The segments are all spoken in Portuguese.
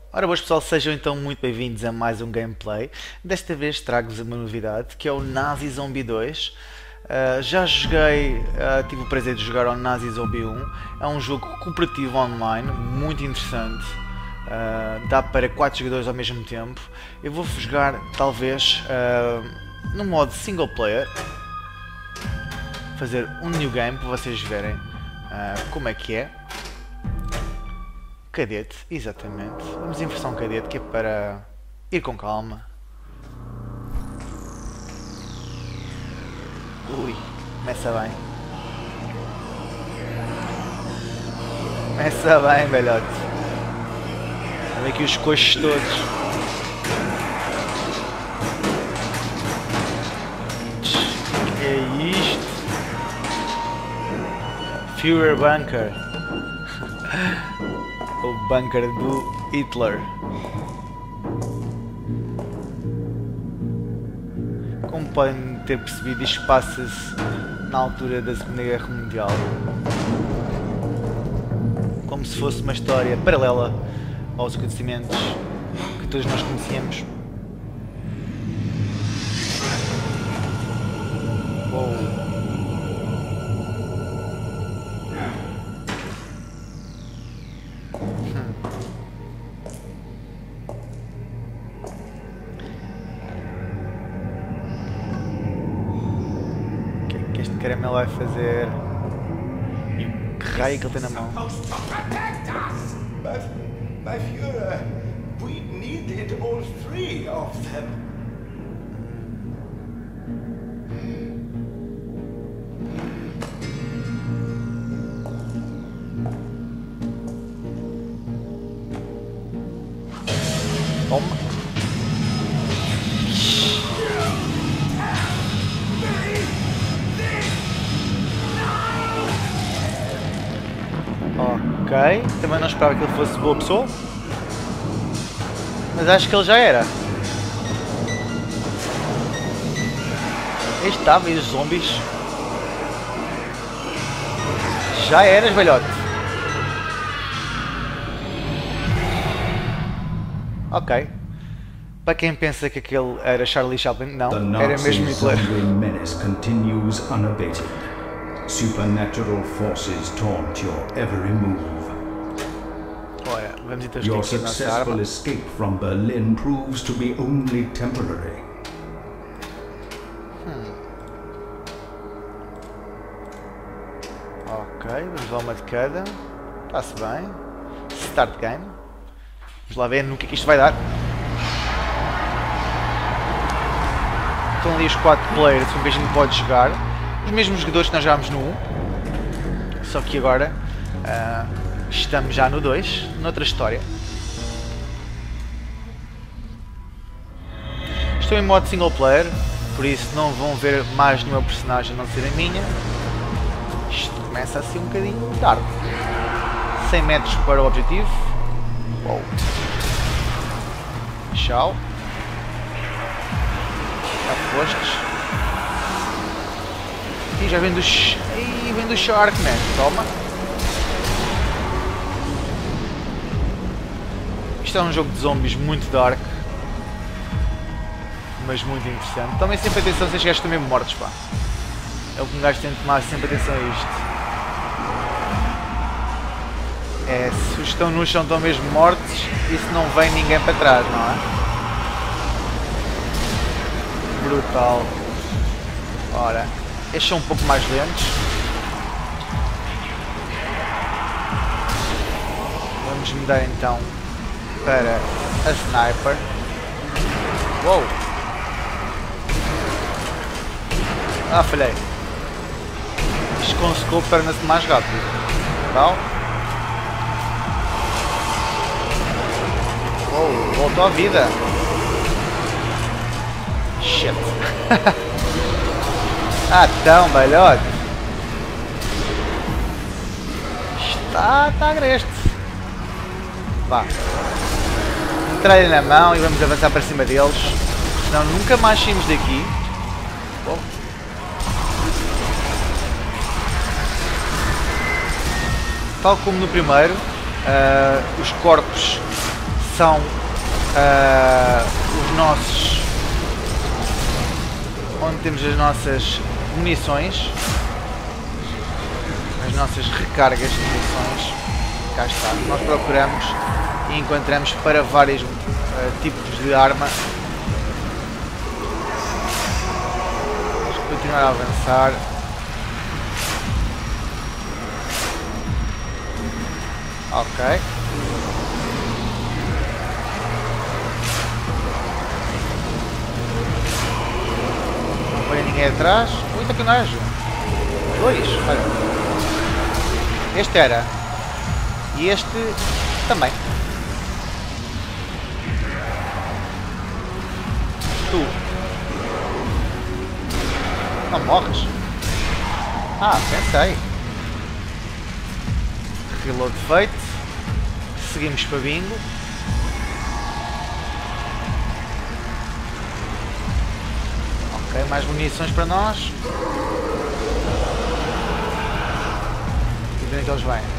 Ora boas pessoal, sejam então muito bem-vindos a mais um gameplay. Desta vez trago-vos uma novidade, que é o Nazi Zombie 2. Já joguei, tive o prazer de jogar ao Nazi Zombie 1. É um jogo cooperativo online, muito interessante. Dá para 4 jogadores ao mesmo tempo. Eu vou jogar, talvez, no modo single player. Fazer um new game para vocês verem como é que é. Cadete, exatamente. Vamos em versão cadete, que é para ir com calma. Ui, começa bem. Começa bem, velhote. Olha aqui os coxos todos. Que é isto? Führer Bunker. O bunker do Hitler. Como podem ter percebido, isto passa-se na altura da Segunda Guerra Mundial. Como se fosse uma história paralela aos acontecimentos que todos nós conhecíamos. Oh. Este caramelo vai fazer. E que raio que ele tem na mão? My Führer, we needed all three of them. Toma. Ok, também não esperava que ele fosse boa pessoa, mas acho que ele já era. Aí estava, e os zombies. Já eras, velhote. Ok. Para quem pensa que aquele era Charlie Chaplin, não, era mesmo Hitler. The Nazi menace continues unabated. Supernatural forces taunt your every move. Ora, vamos então Your escolher a nossa arma. successful escape from Berlin proves to be only temporary. Ok, vamos lá uma de cada. Está-se bem. Start game. Vamos lá ver no que é que isto vai dar. Estão ali os 4 players, um beijinho pode jogar. Os mesmos jogadores que nós jogámos no 1. Só que agora estamos já no 2, noutra história. Estou em modo single player, por isso não vão ver mais nenhuma personagem a não ser a minha. Isto começa assim um bocadinho tarde. 100 metros para o objetivo. Uou. Tchau. Já fostes. E já vem dos... Ih, vem do Sharkman. Toma. Isto é um jogo de zombies muito dark. Mas muito interessante. Tomem sempre atenção se estes gajos estão mesmo mortos, pá. É o que um gajo tem de tomar sempre atenção a isto. É, se os que estão no chão estão mesmo mortos, isso não vem ninguém para trás, não é? Brutal. Ora, estes são um pouco mais lentos. Vamos mudar então para a Sniper. Uou! Ah, falhei. Isto com o scope torna-se mais rápido. Tal. Uou, voltou à vida. Shit. Ah, tão, velhote. Está agreste. Vá. Metralha na mão e vamos avançar para cima deles. Senão nunca mais saímos daqui. Bom. Tal como no primeiro, os corpos são os nossos... onde temos as nossas munições, as nossas recargas de munições. Cá está, nós procuramos e encontramos para vários tipos de arma. Vamos continuar a avançar. Ok. Não põe ninguém atrás. Ui, está aqui um gajo. Dois, olha. Este era. E este também. Tu. Não morres? Ah, pensei. Reload feito. Seguimos para bingo. Ok, mais munições para nós. E onde é que eles vêm?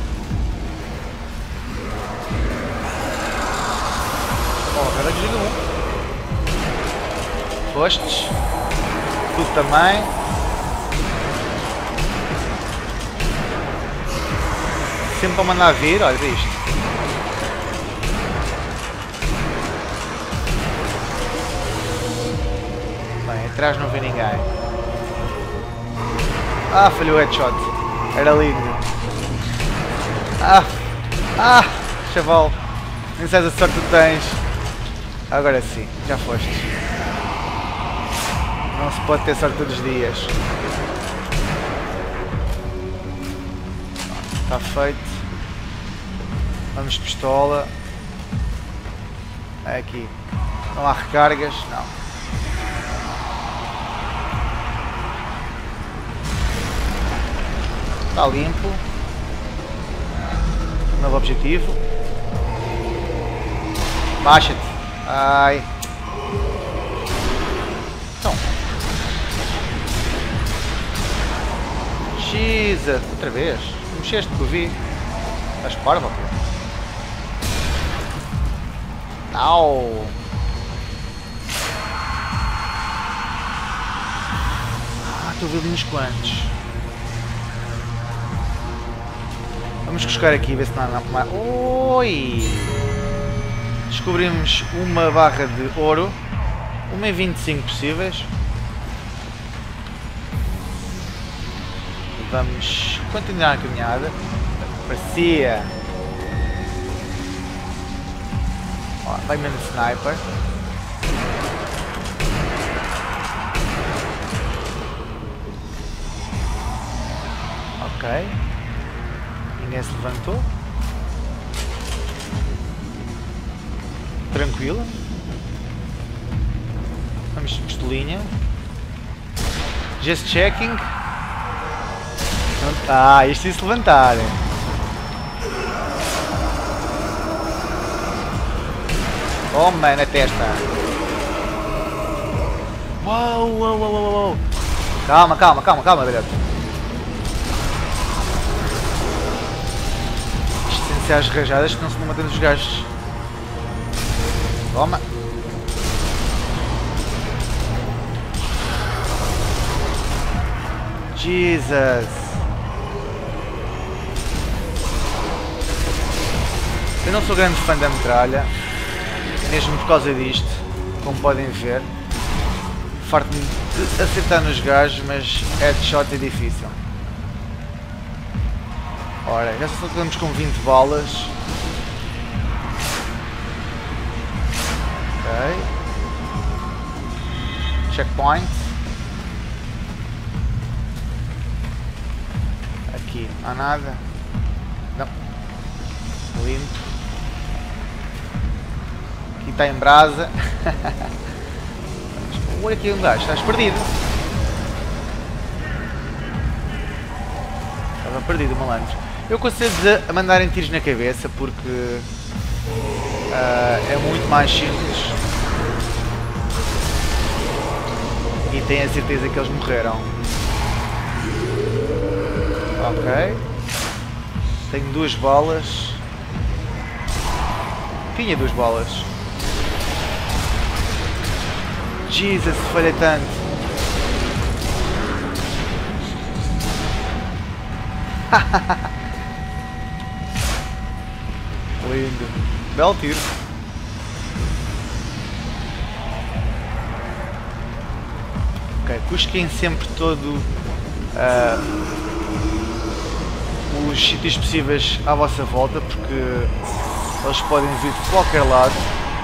Oh, agora desliga um. Fostes. Tu também. Sempre para mandar vir, olha isto. Bem, atrás não vê ninguém. Ah, falhou o headshot. Era lindo. Ah, chaval. Nem sabes a sorte que tens. Agora sim, já foste. Não se pode ter sorte todos os dias. Está feito. Vamos de pistola. Aqui. Não há recargas? Não. Está limpo. Novo objetivo. Baixa-te. Ai. Então. Jesus. Outra vez. Mexeste que eu vi. Estás parvo, pô. Au. Estou a ver uns quantos. Vamos buscar aqui, ver se não há mais. Oi! Descobrimos uma barra de ouro. 1 em 25 possíveis. Vamos continuar a caminhada. Parecia. Ó, vai mesmo sniper. Ok. Ninguém se levantou. Tranquilo. Vamos de pistolinha. Just checking. Ah, isto ia se levantar. Toma na testa. Uau, uau, uau, uau, uau. Calma, calma, calma, calma, velho. Isto tem de ser às rajadas, senão se não matamos os gajos. Toma. Jesus. Eu não sou grande fã da metralha, mesmo por causa disto, como podem ver. Farto-me de acertar nos gajos, mas headshot é difícil. Ora, já só estamos com 20 balas. Ok. Checkpoint. Aqui, não há nada. Não. Limpo. Aqui está em brasa. Olha aqui um gajo, estás perdido. Estava perdido, malandro. Eu aconselho a mandarem tiros na cabeça porque é muito mais simples. E tenho a certeza que eles morreram. Ok. Tenho 2 balas. Tinha 2 bolas. Jesus, falhei tanto. Lindo. Belo tiro. Ok, busquem sempre todo os sítios possíveis à vossa volta, porque eles podem vir de qualquer lado.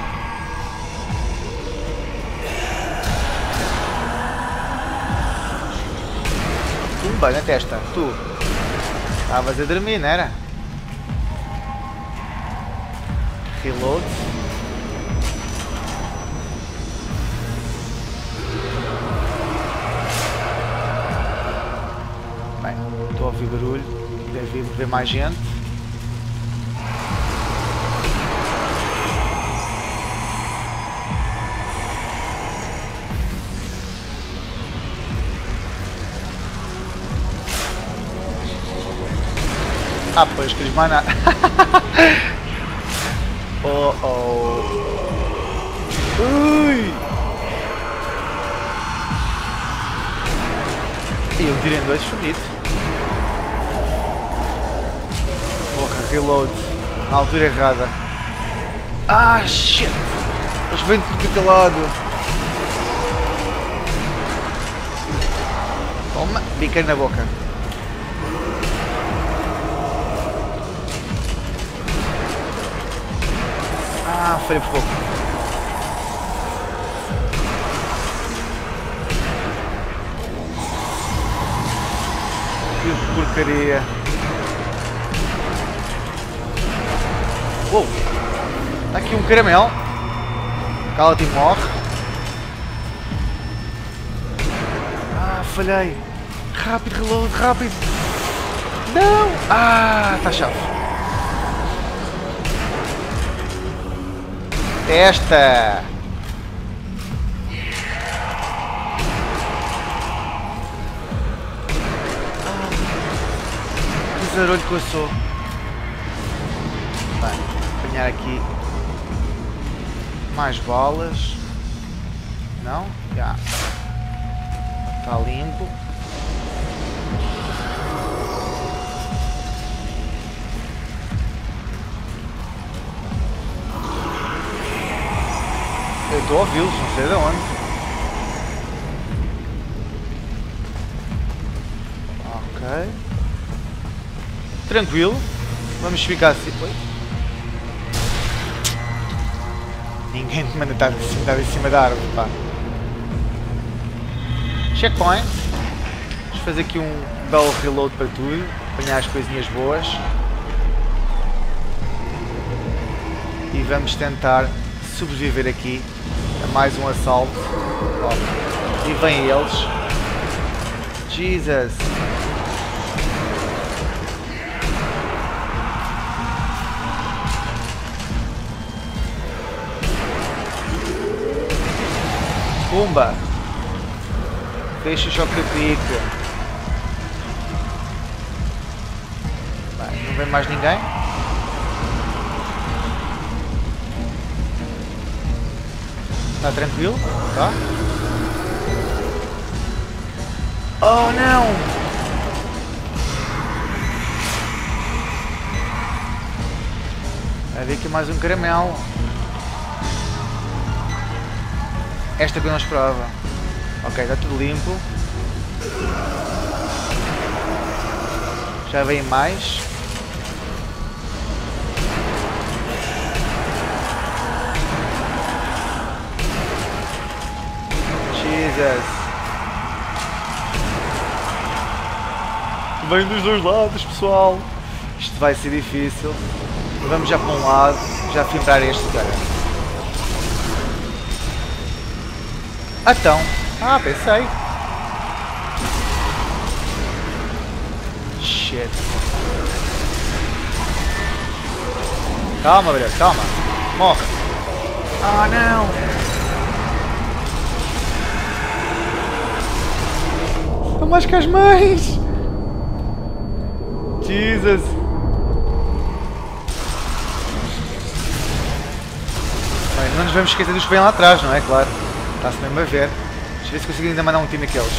Tumba na testa, tu. Estavas a dormir, não era? Reload. Bem, estou a ouvir barulho. Deve ver mais gente. Ah, pois, que eles mana. Oh, oh. Ui! E eu tirei 2 fodido. Porra, reload. Na altura errada. Ah, shit! Eles vêm de todo lado. Toma, biquei na boca. Ah, falei por pouco. Que porcaria. Uou! Está aqui um caramelo. Cala-te e morre. Ah, falhei. Rápido, reload, rápido. Não! Ah, está chave. Esta! Que zarolho que eu sou! Bem, apanhar aqui mais balas. Não? Já. Está limpo. Eu estou a ouvi-los, não sei de onde. Ok. Tranquilo. Vamos ficar assim. Oi? Ninguém me manda estar em cima da árvore, pá. Checkpoint. Vamos fazer aqui um belo reload para tudo. Apanhar as coisinhas boas. E vamos tentar sobreviver aqui a mais um assalto. Oh. E vêm eles. Jesus. Pumba. Deixa o choque de pique. Bem, não vem mais ninguém. Está tranquilo? Tá? Oh não! Vai ver aqui mais um caramelo. Esta que eu não esperava. Ok, está tudo limpo. Já vem mais. Jesus. Vem dos dois lados, pessoal. Isto vai ser difícil. Vamos já para um lado, já filtrar este cara. Então. Ah, pensei. Shit. Calma, velho, calma. Morre. Ah, não. São mais que as mães. Jesus. vamos esquecer dos que vêm lá atrás, não é? Claro. Está-se mesmo a ver. Deixa eu ver se consigo ainda mandar um time aqueles.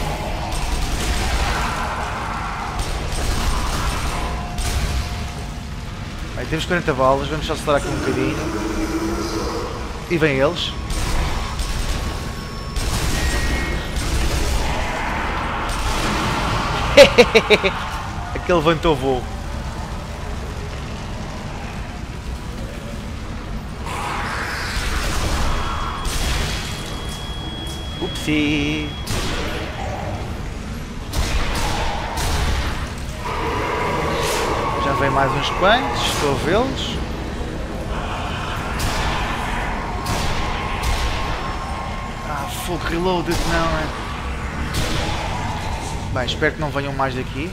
Bem, temos 40 balas, vamos só acelerar aqui um bocadinho. E vêm eles. Aquele levantou voo. Upsi. Já vem mais uns quantos, estou a vê-los. Ah, full reloaded não é? Bem, espero que não venham mais daqui.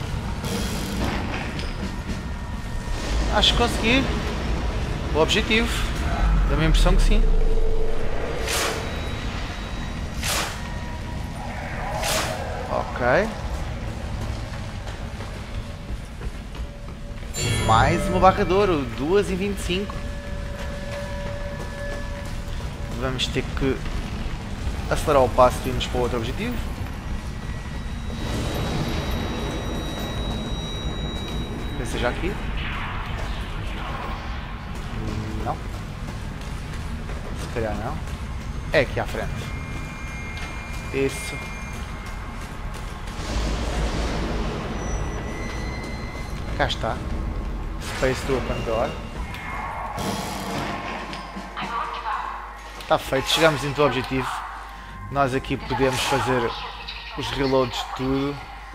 Acho que consegui o objetivo. Dá-me a impressão que sim. Ok. Mais uma barra de ouro, 2,25. Vamos ter que acelerar o passo e irmos para o outro objetivo. Talvez seja aqui. Não. Se calhar não. É aqui à frente. Isso. Cá está. Space to open door. Está feito, chegamos into o objetivo. Nós aqui podemos fazer os reloads de tudo.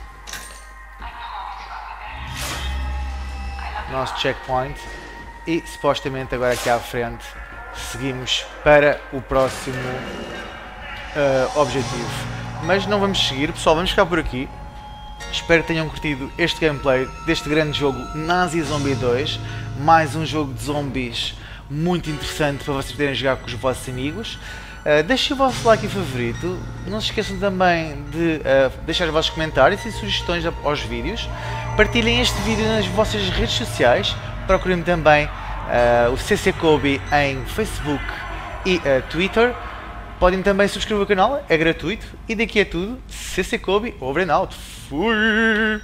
Nosso checkpoint. E supostamente agora aqui à frente seguimos para o próximo objetivo. Mas não vamos seguir, pessoal, vamos ficar por aqui. Espero que tenham curtido este gameplay deste grande jogo Nazi Zombie 2. Mais um jogo de zombies muito interessante para vocês poderem jogar com os vossos amigos. Deixem o vosso like e favorito. Não se esqueçam também de deixar os vossos comentários e sugestões aos vídeos. Partilhem este vídeo nas vossas redes sociais. Procurem também o CC Kobe em Facebook e Twitter. Podem também subscrever o canal, é gratuito. E daqui é tudo. CC Kobe, over and out. Fui!